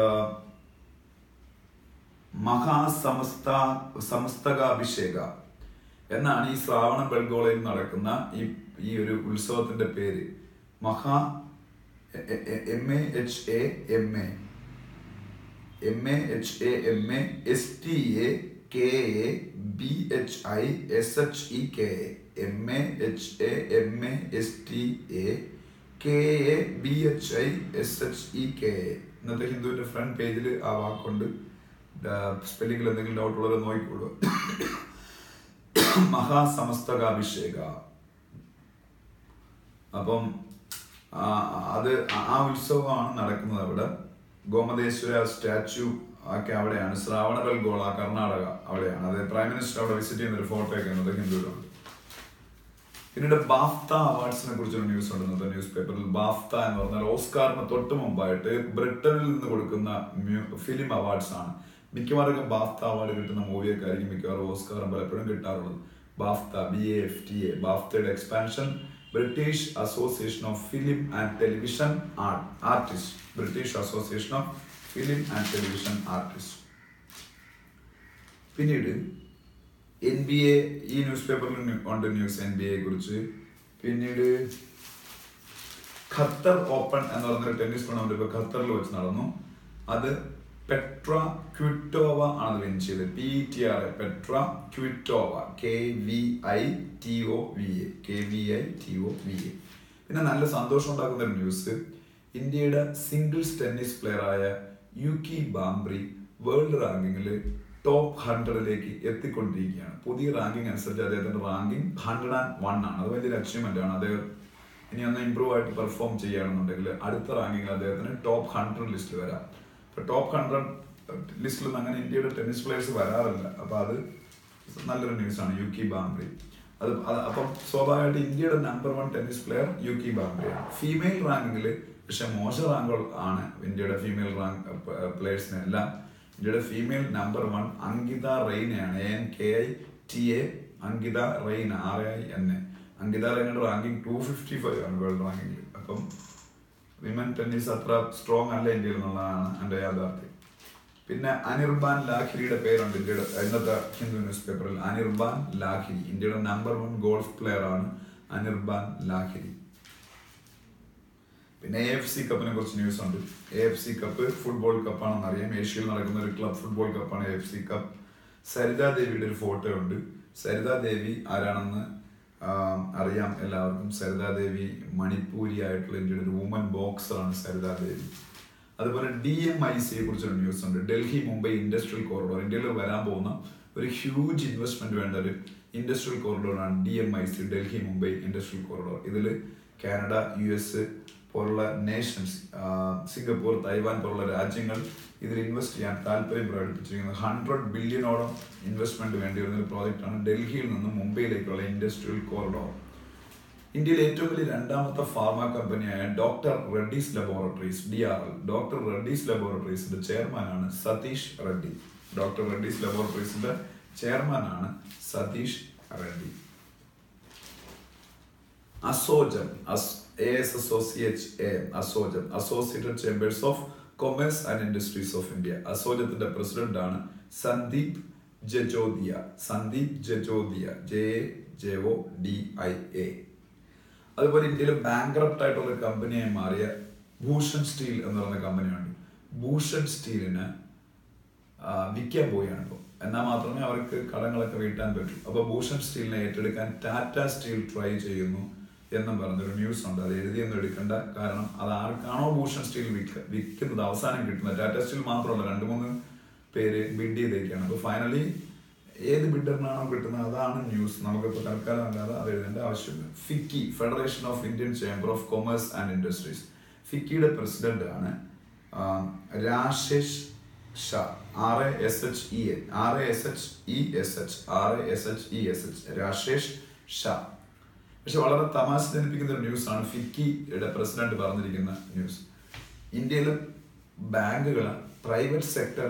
മഹാസമസ്ത സമസ്തകാഭിഷേക എന്നാണ് ഈ ശ്രാവണ ബെൽഗോളയിൽ നടക്കുന്ന ഈ ഈ ഒരു ഉത്സവത്തിന്റെ പേര്. Maha M A H A M A M A H A M A S T A K A B H I S H E K A M A H A M A S T A K A B H I S H E K A. ഇന്നത്തെ ഹിന്ദുവിന്റെ ഫ്രണ്ട് പേജിൽ ആ വാക്കുണ്ട്. സ്പെല്ലിംഗിൽ എന്തെങ്കിലും ഡൗട്ട് ഉള്ളവരെ നോക്കിക്കോളൂ. മഹാസമസ്തകാഭിഷേക. അപ്പം അത് ആ ഉത്സവമാണ് നടക്കുന്നത് അവിടെ. ഗോമതേശ്വര സ്റ്റാച്യു ഒക്കെ അവിടെയാണ്. ശ്രാവണ ബെൽഗോള കർണാടക അവിടെയാണ്. അത് പ്രൈം മിനിസ്റ്റർ അവിടെ വിസിറ്റ് ചെയ്യുന്ന ഒരു ഫോട്ടോ ഒക്കെ ഉണ്ട് ഹിന്ദുവിലുണ്ട്. പിന്നീട് ബാഫ്ത അവാർഡ്സിനെ കുറിച്ചൊരു ന്യൂസ് ഉണ്ട് ഇന്നത്തെ ന്യൂസ് പേപ്പറിൽ. ബാഫ്ത എന്ന് പറഞ്ഞാൽ ഓസ്കാറിന് തൊട്ട് മുമ്പായിട്ട് ബ്രിട്ടനിൽ നിന്ന് കൊടുക്കുന്ന ഫിലിം അവാർഡ്സ് ആണ്. മിക്കവാറും ബാഫ്ത അവാർഡ് കിട്ടുന്ന മൂവിയൊക്കെ ആയിരിക്കും മിക്കവാറും ഓസ്കാറും പലപ്പോഴും കിട്ടാറുള്ളത്. BAFTA, B A F T A, ബാഫ്തയുടെ expansion British association of film and television artist. British association of film and television artist. പിന്നീട് എൻ ബി എ, ഈ ന്യൂസ് പേപ്പറിൽ ഉണ്ട് ന്യൂസ് എൻ ബി എയെ കുറിച്ച്. പിന്നീട് ഖത്തർ ഓപ്പൺ എന്ന് പറഞ്ഞൊരു ടെന്നീസ് ടൂർണമെന്റ് ഇപ്പൊ ഖത്തറിൽ വെച്ച് നടന്നു. അത് പെട്ര ക്വിറ്റോവ ആണ് വിൻ ചെയ്തത്. P T R A Petra Kvitova, K V I T O V A K V I T O V A. പിന്നെ നല്ല സന്തോഷം ഉണ്ടാക്കുന്ന ഒരു ന്യൂസ്, ഇന്ത്യയുടെ സിംഗിൾസ് ടെന്നീസ് പ്ലെയർ ആയ യുകി ബാംബ്രി വേൾഡ് റാങ്കിങ്ങിൽ ടോപ്പ് ഹൺഡ്രഡിലേക്ക് എത്തിക്കൊണ്ടിരിക്കുകയാണ്. പുതിയ റാങ്കിങ് അനുസരിച്ച് അദ്ദേഹത്തിന്റെ റാങ്കിങ് ഹൺഡ്രഡ് ആൻഡ് വൺ ആണ്. അത് വലിയൊരു അച്ചീവ്മെന്റ് ആണ്. അദ്ദേഹം ഇനി ഒന്ന് ഇമ്പ്രൂവ് ആയിട്ട് പെർഫോം ചെയ്യുകയാണെന്നുണ്ടെങ്കിൽ അടുത്ത റാങ്കിങ്ങിൽ അദ്ദേഹത്തിന് ടോപ്പ് ഹൺഡ്രഡ് ലിസ്റ്റിൽ വരാം. ഇപ്പൊ ടോപ്പ് ഹൺഡ്രഡ് ലിസ്റ്റിലൊന്നും അങ്ങനെ ഇന്ത്യയുടെ ടെന്നീസ് പ്ലേയേഴ്സ് വരാറില്ല. അപ്പൊ അത് നല്ലൊരു ന്യൂസ് ആണ്. യുകി ബാംബ്രി അത് അപ്പം സ്വാഭാവികമായിട്ട് ഇന്ത്യയുടെ number one tennis player Yuki ബാംബ്രിയാണ്. ഫീമെയിൽ റാങ്കിങ്ങിൽ പക്ഷെ മോശം റാങ്കുകൾ ആണ് ഇന്ത്യയുടെ ഫീമെയിൽ റാങ്ക് പ്ലേയേഴ്സിനെല്ലാം. ഇന്ത്യയുടെ ഫീമെയിൽ നമ്പർ വൺ അങ്കിത റെയ്നയാണ്. A N K I T A Ankita Raina, R I N A. Ankita റെയ്നയുടെ റാങ്കിങ് ടു ഫിഫ്റ്റി ഫൈവ് ആണ് വേൾഡ് റാങ്കിങ്ങിൽ. അപ്പം വിമൻ ടെന്നീസ് അത്ര സ്ട്രോങ് അല്ല ഇന്ത്യയിൽ എന്നുള്ളതാണ് എൻ്റെ യാഥാർത്ഥ്യം. പിന്നെ അനിർബാൻ ലാഹിരിയുടെ പേരുണ്ട് ഇന്ത്യയുടെ ഇന്നത്തെ ഹിന്ദു ന്യൂസ് പേപ്പറിൽ. അനിർബാൻ ലാഹിരി ഇന്ത്യയുടെ നമ്പർ വൺ ഗോൾഫ് പ്ലെയർ ആണ് അനിർബാൻ ലാഹിരി. പിന്നെ എ എഫ് സി കപ്പിനെ കുറിച്ച് ന്യൂസ് ഉണ്ട്. A F C cup football കപ്പാണെന്ന് അറിയാം. ഏഷ്യയിൽ നടക്കുന്ന ഒരു ക്ലബ് ഫുട്ബോൾ കപ്പാണ് A F C cup. Sarita ദേവിയുടെ ഒരു ഫോട്ടോ ഉണ്ട്. സരിതാ ദേവി ആരാണെന്ന് അറിയാം എല്ലാവർക്കും. സരിതാ ദേവി മണിപ്പൂരി ആയിട്ടുള്ള ഇന്ത്യയുടെ ഒരു വുമൻ ബോക്സറാണ് സരിതാ ദേവി. അതുപോലെ ഡി എം ഐ സിയെ കുറിച്ചൊരു ന്യൂസ് ഉണ്ട്. Delhi Mumbai industrial corridor. ഇന്ത്യയിൽ വരാൻ പോകുന്ന ഒരു ഹ്യൂജ് ഇൻവെസ്റ്റ്മെന്റ് വേണ്ട ഒരു ഇൻഡസ്ട്രിയൽ കോറിഡോറാണ് D M I C, Delhi Mumbai industrial corridor. ഇതിൽ കാനഡ, യു എസ് പോലുള്ള നേഷൻസ്, സിംഗപ്പൂർ, തൈവാൻ പോലുള്ള രാജ്യങ്ങൾ ഇതിൽ ഇൻവെസ്റ്റ് ചെയ്യാൻ താല്പര്യം പ്രകടിപ്പിച്ചിരിക്കുന്നത്. ഹൺഡ്രഡ് ബില്യണോളം ഇൻവെസ്റ്റ്മെന്റ് വേണ്ടി വരുന്ന ഒരു പ്രോജക്റ്റാണ് ഡൽഹിയിൽ നിന്നും മുംബൈയിലേക്കുള്ള ഇൻഡസ്ട്രിയൽ കോറിഡോർ. ഇന്ത്യയിലെ ഏറ്റവും വലിയ രണ്ടാമത്തെ ഫാർമ കമ്പനിയായ doctor Reddy's laboratories D R L, doctor Reddy's ലബോറട്ടറീസിന്റെ ചെയർമാനാണ് സതീഷ് റെഡ്ഡി. ഡോക്ടർ റെഡ്ഡീസ് ലബോറട്ടറീസിന്റെ ചെയർമാനാണ് Satish Reddy. ASSOCHAM, A S S O C H A, ASSOCHAM, associated chambers of commerce and industries of India. അസോജത്തിന്റെ പ്രസിഡന്റ് ആണ് Sandeep Jajodia. Sandeep Jajodia, J A J O D I A. അതുപോലെ ഇന്ത്യയിൽ ബാങ്ക്രപ്റ്റ് ആയിട്ടുള്ള ഒരു കമ്പനിയായി മാറിയ ഭൂഷൺ സ്റ്റീൽ എന്ന് പറയുന്ന കമ്പനിയുണ്ട്. ഭൂഷൺ സ്റ്റീലിന് വിൽക്കാൻ പോവുകയാണ് ഇപ്പോൾ. എന്നാൽ മാത്രമേ അവർക്ക് കടങ്ങളൊക്കെ വീട്ടാൻ പറ്റൂ. അപ്പോൾ ഭൂഷൺ സ്റ്റീലിനെ ഏറ്റെടുക്കാൻ ടാറ്റ സ്റ്റീൽ ട്രൈ ചെയ്യുന്നു എന്നും പറഞ്ഞൊരു ന്യൂസ് ഉണ്ട്. അത് എഴുതിയൊന്നും എടുക്കേണ്ട, കാരണം അത് ആർക്കാണോ ഭൂഷൺ സ്റ്റീൽ വിൽക്ക വിൽക്കുന്നത് അവസാനം കിട്ടുന്നത്. ടാറ്റ സ്റ്റീൽ മാത്രമല്ല, രണ്ട് മൂന്ന് പേര് ബിഡ് ചെയ്തേക്കാണ്. അപ്പോൾ ഫൈനലി ഏത് ബിഡറിനാണോ കിട്ടുന്നത് അതാണ് ന്യൂസ്. നമുക്കിപ്പോൾ തൽക്കാലം അല്ലാതെ അത് എഴുതേണ്ട ആവശ്യമില്ല. FICCI, federation of Indian chamber of commerce and industries. ഫിക്കിയുടെ പ്രസിഡന്റ് ആണ് Rashesh Shah, R A S H E A R A S H E S H R A S H E S H Rashesh Shah. പക്ഷെ വളരെ തമാശ ജനിപ്പിക്കുന്ന ഒരു ന്യൂസ് ആണ് ഫിക്കിയുടെ പ്രസിഡന്റ് പറഞ്ഞിരിക്കുന്ന ന്യൂസ്. ഇന്ത്യയിലെ ബാങ്കുകൾ പ്രൈവറ്റ് സെക്ടർ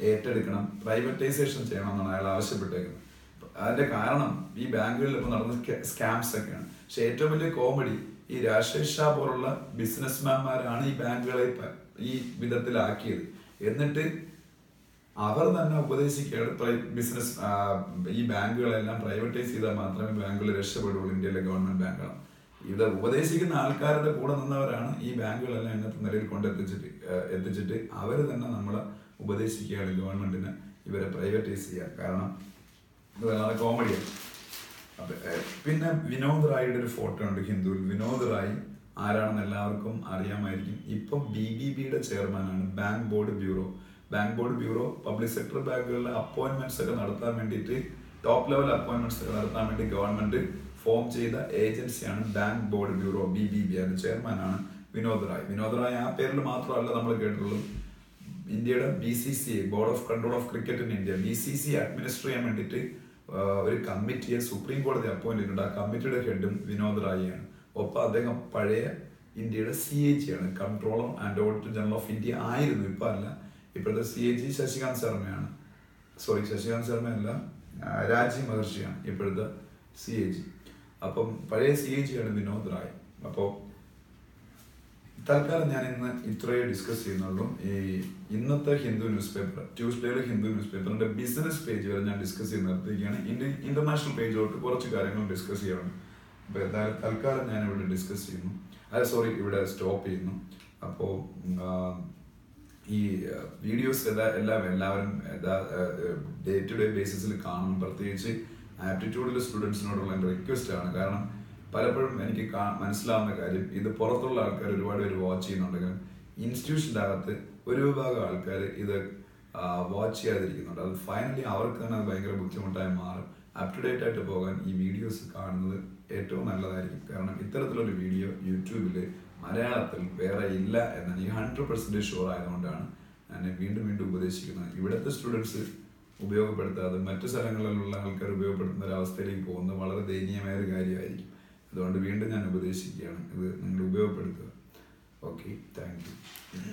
ഏറ്റെടുക്കണം, പ്രൈവറ്റൈസേഷൻ ചെയ്യണം എന്നാണ് അയാൾ ആവശ്യപ്പെട്ടേക്കുന്നത്. അതിന്റെ കാരണം ഈ ബാങ്കുകളിൽ ഇപ്പോൾ നടന്ന സ്കാംസ് ഒക്കെയാണ്. പക്ഷെ ഏറ്റവും വലിയ കോമഡി ഈ രാജേഷ് ഷാ പോലുള്ള ബിസിനസ്മാൻമാരാണ് ഈ ബാങ്കുകളെ ഈ വിധത്തിലാക്കിയത്. എന്നിട്ട് അവർ തന്നെ ഉപദേശിക്കുകയാണ് ബിസിനസ് ഈ ബാങ്കുകളെല്ലാം പ്രൈവറ്റൈസ് ചെയ്താൽ മാത്രമേ ബാങ്കുകൾ രക്ഷപ്പെടുള്ളൂ, ഇന്ത്യയിലെ ഗവൺമെന്റ് ബാങ്കുകൾ. ഇത് ഉപദേശിക്കുന്ന ആൾക്കാരുടെ കൂടെ നിന്നവരാണ് ഈ ബാങ്കുകളെല്ലാം ഇന്നത്തെ നിലയിൽ കൊണ്ടെത്തിച്ചിട്ട് എത്തിച്ചിട്ട് അവർ തന്നെ നമ്മളെ ഉപദേശിക്കുകയാണ് ഗവൺമെന്റിന് ഇവരെ പ്രൈവറ്റൈസ് ചെയ്യാൻ. കാരണം ഇത് വളരെ കോമഡിയാണ്. അപ്പൊ പിന്നെ വിനോദ് റായിയുടെ ഒരു ഫോട്ടോ ഉണ്ട് ഹിന്ദുവിൽ. വിനോദ് റായി ആരാണെന്ന് എല്ലാവർക്കും അറിയാമായിരിക്കും. ഇപ്പം ബി ബി ബിയുടെ ചെയർമാനാണ്, bank board bureau. Bank board bureau public sector ബാങ്കുകളിലെ അപ്പോയിന്റ്മെന്റ്സ് ഒക്കെ നടത്താൻ വേണ്ടിയിട്ട്, ടോപ്പ് ലെവൽ അപ്പോയിന്റ്മെന്റ്സ് ഒക്കെ നടത്താൻ വേണ്ടി ഗവൺമെന്റ് ഫോം ചെയ്ത ഏജൻസിയാണ് bank board bureau, B B B. അതിന്റെ ചെയർമാനാണ് വിനോദ് റായ്. വിനോദ് റായ് ആ പേരിൽ മാത്രമല്ല നമ്മൾ കേട്ടിട്ടുള്ളൂ. ഇന്ത്യയുടെ B C C I, board of control of cricket in India, B C C administer ചെയ്യാൻ വേണ്ടിയിട്ട് ഒരു കമ്മിറ്റിയെ സുപ്രീം കോടതി അപ്പോയിന്റ് ചെയ്തിട്ടുണ്ട്. ആ കമ്മിറ്റിയുടെ ഹെഡും വിനോദ് റായിയാണ്. ഒപ്പം അദ്ദേഹം പഴയ ഇന്ത്യയുടെ സി എ ജി ആണ്, controller and auditor general of India ആയിരുന്നു. ഇപ്പൊ അല്ല, ഇപ്പോഴത്തെ സി എ ജി ശശികാന്ത് ശർമ്മയാണ്. സോറി, ശശികാന്ത് ശർമ്മയല്ല, രാജീവ് മഹർഷിയാണ് ഇപ്പോഴത്തെ സി എ ജി. അപ്പം പഴയ സി എ ജി ആണ് വിനോദ് റായ്. അപ്പോൾ തൽക്കാലം ഞാൻ ഇന്ന് ഇത്രയേ ഡിസ്കസ് ചെയ്യുന്നുള്ളൂ. ഈ ഇന്നത്തെ ഹിന്ദു ന്യൂസ് പേപ്പർ, ട്യൂസ്ഡേയിലെ ഹിന്ദു ന്യൂസ് പേപ്പറിന്റെ ബിസിനസ് പേജ് വരെ ഞാൻ ഡിസ്കസ് ചെയ്ത് നിർത്തിയിരിക്കുകയാണ്. ഇന്ത്യ ഇന്റർനാഷണൽ പേജിലോട്ട് കുറച്ച് കാര്യങ്ങൾ ഡിസ്കസ് ചെയ്യണം. അപ്പോൾ എന്തായാലും തൽക്കാലം ഞാൻ ഇവിടെ ഡിസ്കസ് ചെയ്യുന്നു, അതെ സോറി ഇവിടെ സ്റ്റോപ്പ് ചെയ്യുന്നു. അപ്പോൾ ഈ വീഡിയോസ് എല്ലാ എല്ലാം എല്ലാവരും ഡേ ടു ഡേ ബേസിസിൽ കാണും. പ്രത്യേകിച്ച് ആപ്റ്റിറ്റ്യൂഡിലെ സ്റ്റുഡൻസിനോടുള്ള എൻ്റെ റിക്വസ്റ്റ് ആണ്. കാരണം പലപ്പോഴും എനിക്ക് മനസ്സിലാവുന്ന കാര്യം, ഇത് പുറത്തുള്ള ആൾക്കാർ ഒരുപാട് പേര് വാച്ച് ചെയ്യുന്നുണ്ടെങ്കിലും ഇൻസ്റ്റിറ്റ്യൂഷൻ്റെ അകത്ത് ഒരു വിഭാഗം ആൾക്കാർ ഇത് വാച്ച് ചെയ്യാതിരിക്കുന്നുണ്ട്. അത് ഫൈനലി അവർക്ക് തന്നെ അത് ഭയങ്കര ബുദ്ധിമുട്ടായി മാറും. അപ് ടു ഡേറ്റ് ആയിട്ട് പോകാൻ ഈ വീഡിയോസ് കാണുന്നത് ഏറ്റവും നല്ലതായിരിക്കും. കാരണം ഇത്തരത്തിലൊരു വീഡിയോ യൂട്യൂബിൽ മലയാളത്തിൽ വേറെ ഇല്ല എന്ന് എനിക്ക് ഹൺഡ്രഡ് പെർസെൻറ്റേജ് ഷുവർ ആയതുകൊണ്ടാണ് ഞാൻ വീണ്ടും വീണ്ടും ഉപദേശിക്കുന്നത്. ഇവിടുത്തെ സ്റ്റുഡൻസ് ഉപയോഗപ്പെടുത്താതെ മറ്റു സ്ഥലങ്ങളിലുള്ള ആൾക്കാർ ഉപയോഗപ്പെടുത്തുന്ന ഒരു അവസ്ഥയിലേക്ക് പോകുന്നത് വളരെ ദയനീയമായ ഒരു കാര്യമായിരിക്കും. അതുകൊണ്ട് വീണ്ടും ഞാൻ ഉപദേശിക്കുകയാണ്, ഇത് നിങ്ങൾ ഉപയോഗപ്പെടുത്തുക. Okay, thank U.